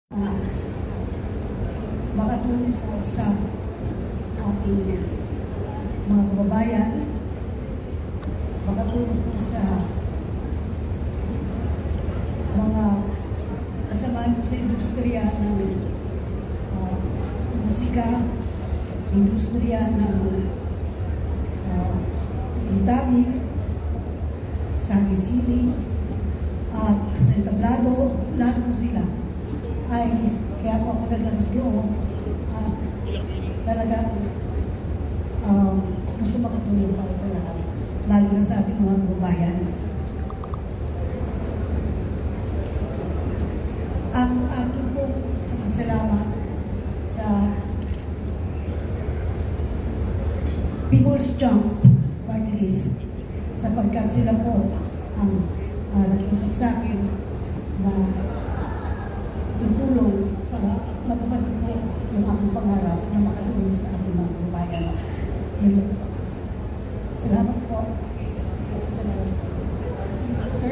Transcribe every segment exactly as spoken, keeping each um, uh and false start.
uh, makatulong po sa ating mga kababayan, makatulong po sa mga kasamaan po sa industriya ng uh, musika, industriya ng uh, intabi, sari-sili, at sa entablado, lahat po sila ay kaya po ako naglakas loob at talagang um, gusto makatulong para sa lahat, lalo na sa ating mga kababayan. Ang aking pong pasasalamat sa People's Jump Party List sapagkat sila po ang uh, nakiusap sa akin na tutulong para matupad ko po yung aking pangarap na makatulong sa ating mga kababayan. Yan po. Salamat po. Salamat. Sir?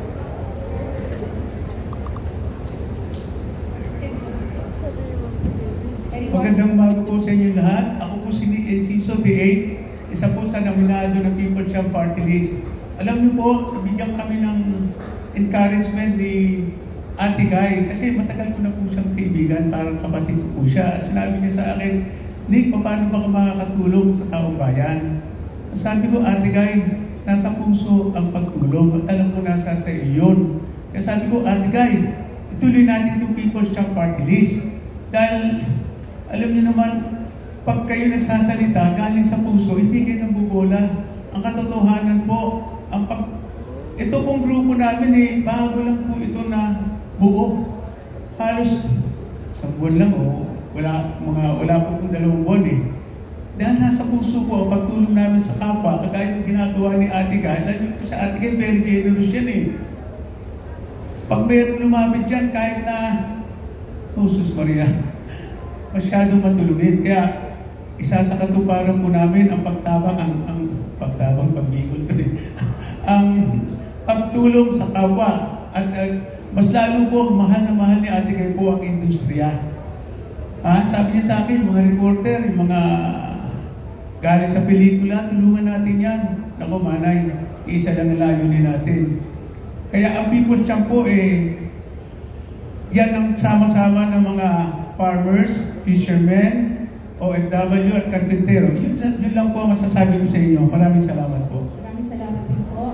Magandang umaga po sa inyo lahat. Ako po si Nick Enciso, D eight, isa po sa nominado ng People's Jump Party List. Alam niyo po, nabigyan kami ng encouragement ni Ate Guy kasi matagal ko na po siyang kaibigan, parang kapatid ko po siya. At sinabi niya sa akin, Nick, paano ba ka makakatulong sa taong bayan? At sabi ko, Ate Guy, nasa puso ang pagtulong at alam ko nasa sa iyon. Kaya sabi ko, Ate Guy, ituloy natin itong People's Jump Party List. Dahil, alam niyo naman, pag kayo nagsasalita, galing sa puso, hindi kayo nabubola. Ang katotohanan po, ang pag... Ito pong grupo namin eh, bago lang po ito na buo. Halos sa buwan lang o, wala, mga, wala po pong dalawang buwan eh. Dahil nasa puso po ang pagtulong namin sa kapwa, kagaya yung ginagawa ni Ate Guy, dahil yung sa Ate Guy, very generous yan eh. Pag mayroong lumapit dyan, kahit na, Jesus Maria, masyadong matulungin. Kaya, isa sa katuparan po namin ang pagtabang, ang, ang pagtabang, pagbikol to eh. ang pagtulong sa kapwa. At uh, mas lalo po, mahal na mahal ni Ate Guy po ang industriya. Ah, sabi niya sa akin, mga reporter, yung mga galing sa pelikula, tulungan natin yan. Naku, manay, isa lang ang layunin natin. Kaya ang People's Jump po eh, yan ang sama-sama ng mga farmers, fishermen, O F W at karpentero. Yun, yun lang po ang masasabi ko sa inyo. Maraming salamat po. Maraming salamat din po.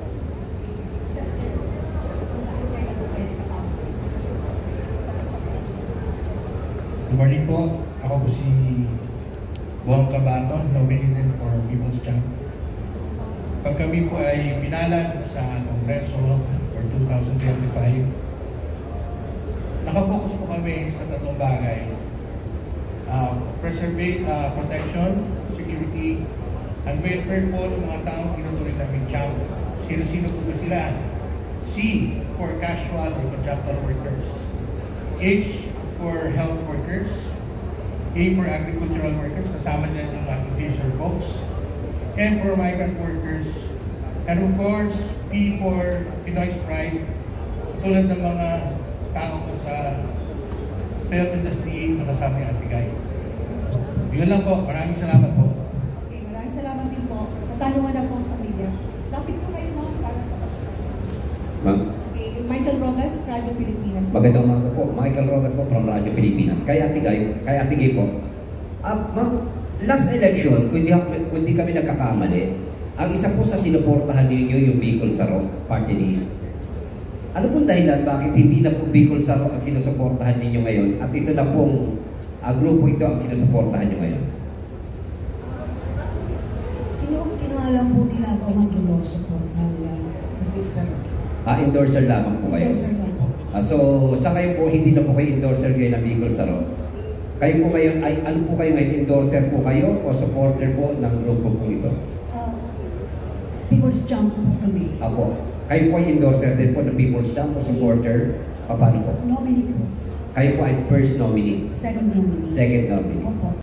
Good morning po. Ako po si Juan Cabato, nominated for People's Jump. Pag kami po ay pinalad sa Kongreso for two thousand twenty-five, nakafocus po kami sa tatlong bagay. Uh, preserve, uh, protection, security, and welfare po ng mga taong tinuturing namin jump. Sino-sino po ba sila? C for casual or contractual workers. H for health workers. A for agricultural workers, kasama din yung ating fisher folks. And for migrant workers. And of course, P for Pinoy's pride, tulad ng mga tao ko sa film industry na kasama ni Ate Guy. Yun lang po. Maraming salamat po. Okay, maraming salamat din po. Natanungan na po sa media. Lapit po kayo mga para sa Ma'am? Okay, Michael Rogas, Radyo Pilipinas. Magandang umaga po. Michael Rogas po from Radyo Pilipinas. Kay Ate Guy, kay Ate Guy po. Uh, ma'am, last election, kung di, kung di kami nagkakamali, ang isa po sa sinuportahan ninyo yung Bicol Sarong Party List. Ano pong dahilan bakit hindi na po Bicol Sarong ang sinusuportahan ninyo ngayon at ito na pong uh, grupo ito ang sinusuportahan nyo ngayon? Kinualam po nila ako mag-endorse po ng Bicol Sarong. Ah, endorser lamang po kayo? Endorser lang po. Ah, so, sa ngayon po, hindi na po kayo endorser kayo ng Bicol Sarong? Kayo po ngayon, ay, ano po kayo ngayon? Endorser po kayo o supporter po ng grupo po ito? Uh, People's Jump po kami. Apo. Kayo po ay endorser din po ng People's Jump o supporter? Paano po? Nominee po. Kayo po ay first nominee? Second nominee. Second nominee. Opo.